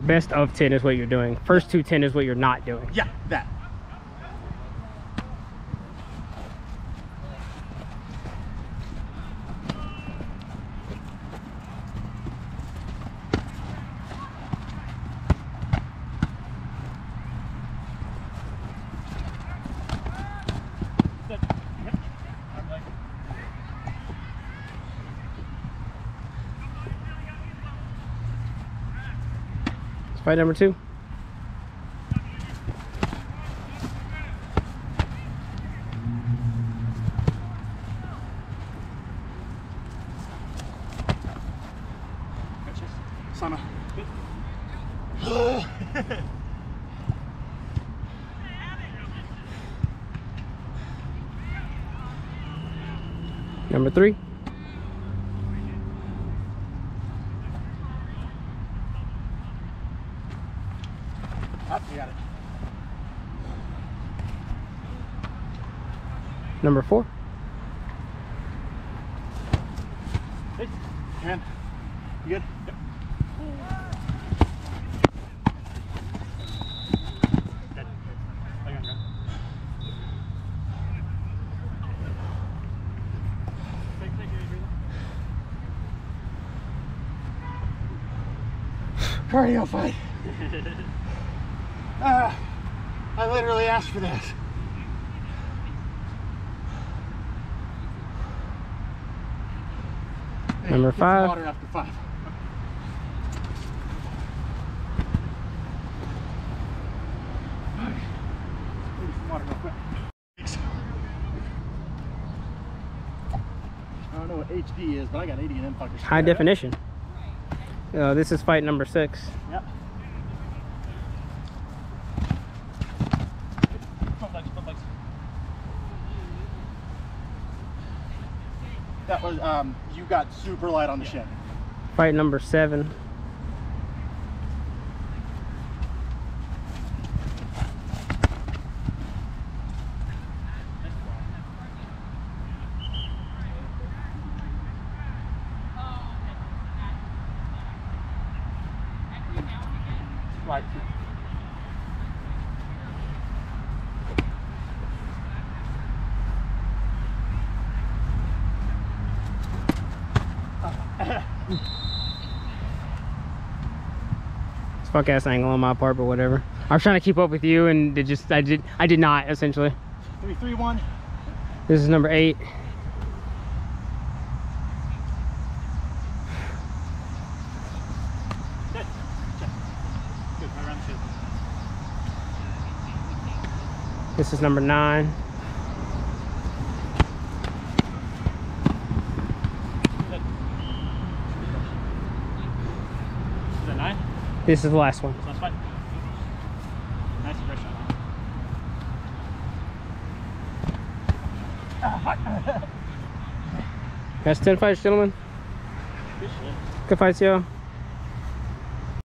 Best of 10 is what you're doing. First to 10 is what you're not doing. Yeah, that. Fight number 2. Sana. Number 3. Oh, you got it. Number 4. Hey, hand. You good? Yep. Dead. Hang on, go. Take it, breathe. Cardio fight. I literally asked for this. Number 5. Water after 5. Some water real quick. I don't know what HD is, but I got 80 in them fuckers. High definition. This is fight number 6. Yep. That was, you got super light on the shin. Fight number 7. Right. It's fuck ass angle on my part, but whatever. I was trying to keep up with you, and it just I did not essentially. 3, 2, 1. This is number 8. Good. Good. Right around the field. This is number 9. Is that 9? This is the last one. Last fight. Nice and fresh shot. That's 10 fights, gentlemen. Good shit. Good fights, y'all.